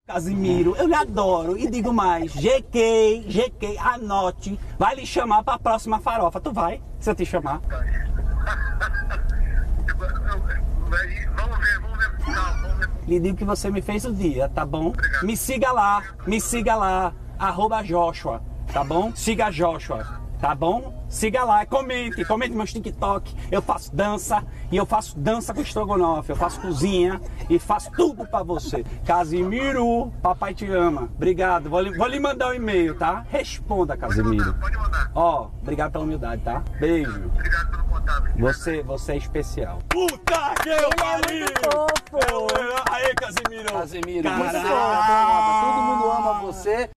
Casimiro, eu lhe adoro e digo mais, GK, anote, vai lhe chamar pra próxima farofa, tu vai, se eu te chamar. Vamos ver com calma, Lhe digo que você me fez o dia, tá bom? Obrigado. Me siga lá, @Joshua, tá bom? Siga Joshua, tá bom? Siga lá, comente meus TikTok, eu faço dança, e eu faço dança com estrogonofe, eu faço cozinha e faço tudo pra você. Casimiro, papai te ama, obrigado, vou lhe mandar um e-mail, tá? Responda, Casimiro. Pode mandar. Ó, obrigado pela humildade, tá? Beijo. Obrigado pelo contato. Você é especial. Puta que Ele é muito fofo. Aí, Casimiro. Casemiro, muito Caraca. foda, todo mundo ama você.